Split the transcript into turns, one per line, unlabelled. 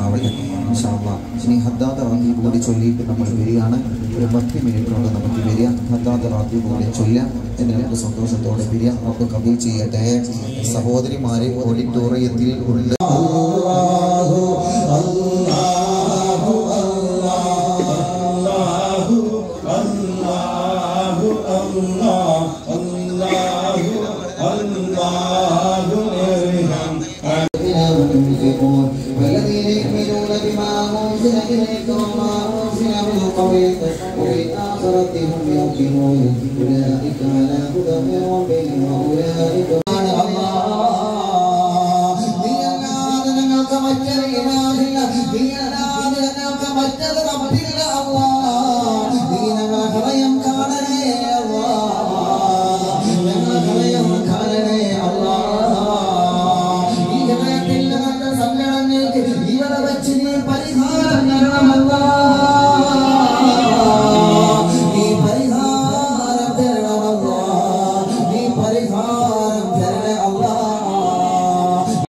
അനുഗ്രഹിക്കുമാറാവട്ടെ. ഇൻഷാ അല്ലാഹ് ഇനി ഹദ്ദാദ് റാത്തീബ് കൂടി ചൊല്ലിയിട്ട് നമ്മൾ വരികയാണ്. ഒരു 10 മിനിറ്റ് കൊണ്ട് നമുക്ക് വരിക. ഹദ്ദാദ് റാത്തീബ് കൂടി ചൊല്ലാം, എന്ന് നമുക്ക് സന്തോഷത്തോടെ വരിക. നമുക്ക് കബൂൽ ചെയ്യട്ടെ. സഹോദരിമാരെ ഓഡിറ്റോറിയത്തിൽ ഉണ്ട്. والذين يؤمنون بما أنزل إليك وما أنزل من قبلك وبالآخرة هم يوقنون أولئك على هدى من ربهم وأولئك